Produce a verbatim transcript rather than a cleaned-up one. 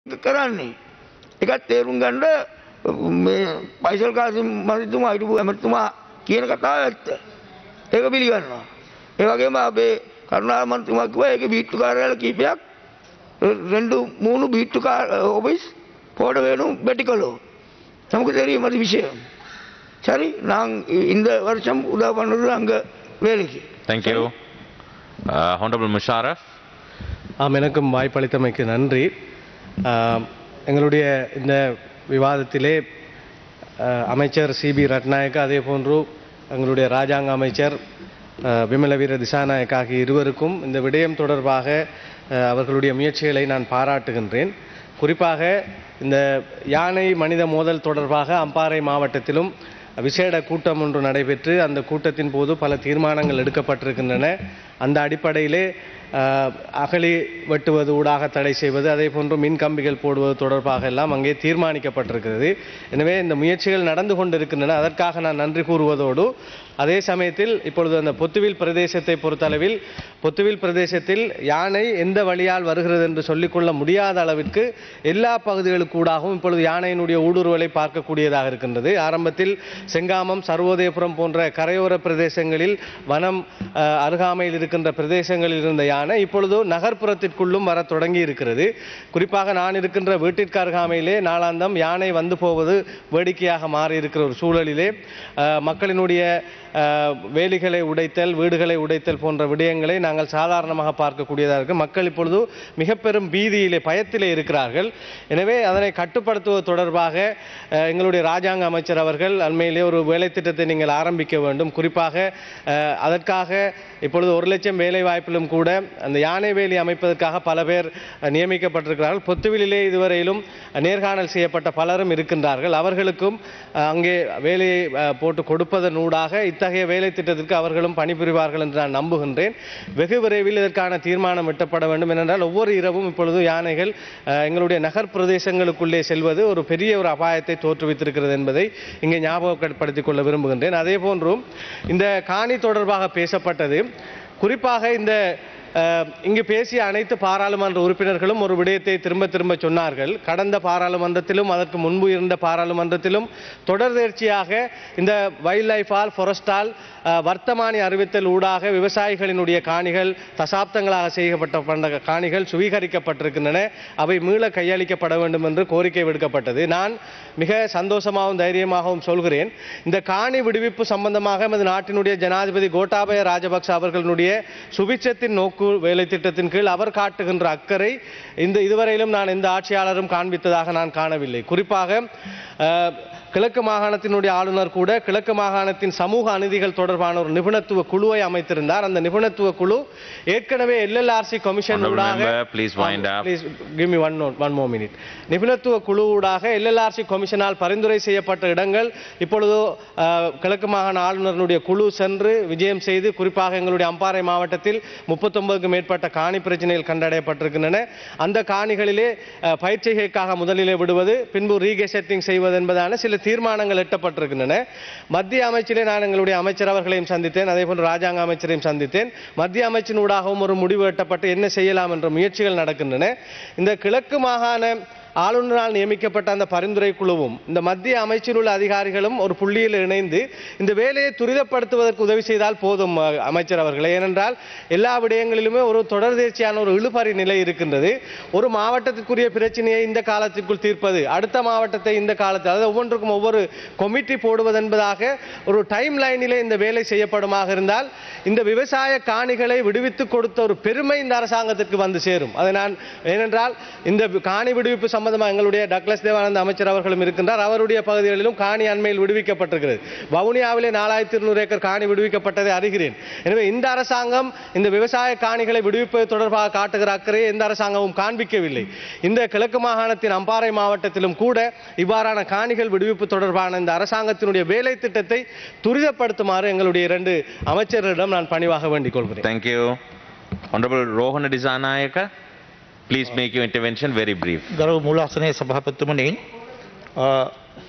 කරන්නේ. ඒකත් තේරුම් ගන්න මේ පයිසල් කාසිම් මන්ත්‍රීතුමා හිටපු ඇමතිතුමා කියන කතාව ඇත්ත. ඒක පිළිගන්නවා. ඒ වගේම අපේ කරුණාර මන්ත්‍රීතුමා කිව්වා ඒකේ බීට්ටු කාර්යාල කීපයක් రెండు మూడు బీట్టు ఆఫీస్ போட வேணும் வெட்டிக்கொள்ளோ நமக்கு தெரியும் அது விஷயம். சரி நாங்கள் இந்த வருஷம் உதவி பண்ணுறது அங்கே வேலைக்கு. தேங்க்யூ. ஹானரபிள் முஷாரஃப். ஆம், எனக்கும் வாய்ப்பளித்தமைக்கு நன்றி. எங்களுடைய இந்த விவாதத்திலே அமைச்சர் சிபி ரட்நாயக்க அதே போன்று எங்களுடைய ராஜாங்க அமைச்சர் விமலவீர திசாநாயக்க ஆகிய இருவருக்கும் இந்த விடயம் தொடர்பாக அவர்களுடைய முயற்சிகளை நான் பாராட்டுகின்றேன். குறிப்பாக இந்த யானை மனித மோதல் தொடர்பாக அம்பாறை மாவட்டத்திலும் விசேட கூட்டம் ஒன்று நடைபெற்று அந்த கூட்டத்தின் போது பல தீர்மானங்கள் எடுக்கப்பட்டிருக்கின்றன. அந்த அடிப்படையிலே அகழி வெட்டுவது ஊடாக தடை செய்வது அதே போன்று மின் கம்பிகள் போடுவது தொடர்பாக எல்லாம் அங்கே தீர்மானிக்கப்பட்டிருக்கிறது. எனவே இந்த முயற்சிகள் நடந்து கொண்டிருக்கின்றன. அதற்காக நான் நன்றி கூறுவதோடு அதே சமயத்தில் இப்பொழுது அந்த பொத்துவில் பிரதேசத்தை பொறுத்தளவில் பொத்துவில் பிரதேசத்தில் யானை எந்த வழியால் வருகிறது என்று சொல்லிக்கொள்ள முடியாத அளவிற்கு எல்லா பகுதிகளுக்கூடாகவும் இப்பொழுது யானையினுடைய ஊடுருவலை பார்க்கக்கூடியதாக இருக்கின்றது. ஆரம்பத்தில் செங்காமம் சர்வோதயபுரம் போன்ற கரையோர பிரதேசங்களில் வனம் அருகாமையில் இருக்கின்ற பிரதேசங்களில் இருந்த யானை இப்பொழுது நகர்ப்புறத்திற்குள்ளும் வர தொடங்கி இருக்கிறது. குறிப்பாக நான் இருக்கின்ற வீட்டிற்கு அருகாமையிலே நாளாந்தம் யானை வந்து போவது வேடிக்கையாக மாறி இருக்கிற ஒரு சூழலிலே மக்களினுடைய வேலிகளை உடைத்தல் வீடுகளை உடைத்தல் போன்ற விடயங்களை நாங்கள் சாதாரணமாக பார்க்கக்கூடியதாக இருக்கு. மக்கள் இப்பொழுது மிக பெரும் பீதியிலே பயத்திலே இருக்கிறார்கள். எனவே அதனை கட்டுப்படுத்துவது தொடர்பாக எங்களுடைய ராஜாங்க அமைச்சர் அவர்கள் அண்மையிலே ஒரு வேலை திட்டத்தை நீங்கள் ஆரம்பிக்க வேண்டும். குறிப்பாக அதற்காக இப்பொழுது ஒரு லட்சம் வேலை வாய்ப்பிலும் கூட அந்த யானை வேலி அமைப்பதற்காக பல பேர் நியமிக்கப்பட்டிருக்கிறார்கள். பொத்துவிலே இதுவரையிலும் நேர்காணல் செய்யப்பட்ட பலரும் இருக்கின்றார்கள். அவர்களுக்கும் அங்கே வேலையை போட்டு கொடுப்பதன் ஊடாக இத்தகைய வேலை திட்டத்திற்கு அவர்களும் பணிபுரிவார்கள் என்று நான் நம்புகின்றேன். வெகு விரைவில் இதற்கான தீர்மானம் எட்டப்பட வேண்டும். ஏனென்றால் ஒவ்வொரு இரவும் இப்பொழுது யானைகள் எங்களுடைய நகர் பிரதேசங்களுக்குள்ளே செல்வது ஒரு பெரிய ஒரு அபாயத்தை தோற்றுவித்திருக்கிறது என்பதை இங்கே ஞாபகப்படுத்திக் கொள்ள விரும்புகின்றேன். அதே போன்றும் இந்த காணி தொடர்பாக பேசப்பட்டது. குறிப்பாக இந்த இங்கு பேசிய அனைத்து பாராளுமன்ற உறுப்பினர்களும் ஒரு விடயத்தை திரும்ப திரும்ப சொன்னார்கள். கடந்த பாராளுமன்றத்திலும் அதற்கு முன்பு இருந்த பாராளுமன்றத்திலும் தொடர்ச்சியாக இந்த வைல்ட் லைஃப் ஆல் ஃபாரஸ்டால் வர்த்தமானி அறிவித்தல் ஊடாக விவசாயிகளினுடைய காணிகள் தசாப்தங்களாக செய்யப்பட்ட காணிகள் சுவீகரிக்கப்பட்டிருக்கின்றன. அவை மீள கையளிக்கப்பட வேண்டும் என்று கோரிக்கை விடுக்கப்பட்டது. நான் மிக சந்தோஷமாகவும் தைரியமாகவும் சொல்கிறேன், இந்த காணி விடுவிப்பு சம்பந்தமாக நமது நாட்டினுடைய ஜனாதிபதி கோட்டாபய ராஜபக்ச அவர்களுடைய சுபிட்சத்தின் நோக்கு வேலை திட்டத்தின் கீழ் அவர் காட்டுகின்ற அக்கறை இந்த இதுவரையிலும் நான் எந்த ஆட்சியாளரும் காண்பித்ததாக நான் காணவில்லை. குறிப்பாக கிழக்கு மாகாணத்தினுடைய ஆளுநர் கூட கிழக்கு மாகாணத்தின் சமூக அநீதிகள் தொடர்பான ஒரு நிபுணத்துவ குழுவை அமைத்திருந்தார். அந்த நிபுணத்துவ குழு ஏற்கனவே எல்எல்ஆர்சி கமிஷன் ஊடாக நிபுணத்துவ குழு ஊடாக எல்எல்ஆர்சி கமிஷனால் பரிந்துரை செய்யப்பட்ட இடங்கள் இப்பொழுது கிழக்கு மாகாண ஆளுநருடைய குழு சென்று விஜயம் செய்து குறிப்பாக எங்களுடைய அம்பாறை மாவட்டத்தில் முப்பத்தொன்பதுக்கும் மேற்பட்ட காணி பிரச்சனைகள் கண்டறியப்பட்டிருக்கின்றன. அந்த காணிகளிலே பயிற்சிகைக்காக முதலிலே விடுவது பின்பு ரீகெசெட்டிங் செய்வது என்பதான சில தீர்மானங்கள் எட்டப்பட்டிருக்கின்றன. மத்திய அமைச்சிலே நான் எங்களுடைய அமைச்சர் அவர்களையும் சந்தித்தேன். அதே போன்று ராஜாங்க அமைச்சரையும் சந்தித்தேன். மத்திய அமைச்சின் ஊடாகவும் ஒரு முடிவு எட்டப்பட்டு என்ன செய்யலாம் என்ற முயற்சிகள் நடக்கின்றன. இந்த கிழக்கு மாகாண ஆளுநரால் நியமிக்கப்பட்ட அந்த பரிந்துரை குழுவும் இந்த மத்திய அமைச்சில் உள்ள அதிகாரிகளும் ஒரு புள்ளியில் இணைந்து இந்த வேலையை துரிதப்படுத்துவதற்கு உதவி செய்தால் போதும் அமைச்சர் அவர்களே. ஏனென்றால் எல்லா விடயங்களிலுமே ஒரு தொடர்ச்சியான ஒரு இழுபறி நிலை இருக்கின்றது. ஒரு மாவட்டத்திற்குரிய பிரச்சனையை இந்த காலத்திற்குள் தீர்ப்பது, அடுத்த மாவட்டத்தை இந்த காலத்தில், அதாவது ஒவ்வொன்றுக்கும் ஒவ்வொரு கொமிட்டி போடுவது என்பதாக ஒரு டைம் லைனிலே இந்த வேலை செய்யப்படுமாக இருந்தால் இந்த விவசாய காணிகளை விடுவித்து கொடுத்த ஒரு பெருமை இந்த அரசாங்கத்திற்கு வந்து சேரும். அதை நான் ஏனென்றால் இந்த காணி விடுவிப்பு சம்பந்தமாக எங்களுடைய டக்ளஸ் தேவானந்த அமைச்சர் அவர்களும் இருக்கின்றார். அவருடைய பகுதிகளிலும் காணி அண்மையில் விடுவிக்கப்பட்டிருக்கிறது. வவுனியாவிலே நாலாயிரத்தி இருநூறு ஏக்கர் காணி விடுவிக்கப்பட்டதை அறிகிறேன். எனவே இந்த அரசாங்கம் இந்த விவசாய காணிகளை விடுவிப்பது தொடர்பாக காட்டுகிற அக்கறையை எந்த அரசாங்கமும் காண்பிக்கவில்லை. இந்த கிழக்கு மாகாணத்தின் அம்பாறை மாவட்டத்திலும் கூட இவ்வாறான காணிகள் விடுவிப்பு தொடர்பான இந்த அரசாங்கத்தினுடைய வேலை திட்டத்தை துரிதப்படுத்துமாறு எங்களுடைய இரண்டு அமைச்சர்களிடம் நான் பணிவாக வேண்டிக் கொள்கிறேன். Thank you. Honorable Rohana Disanayaka, please make your intervention very brief. ගරු මූලාසනයේ සභාපතිතුමනි,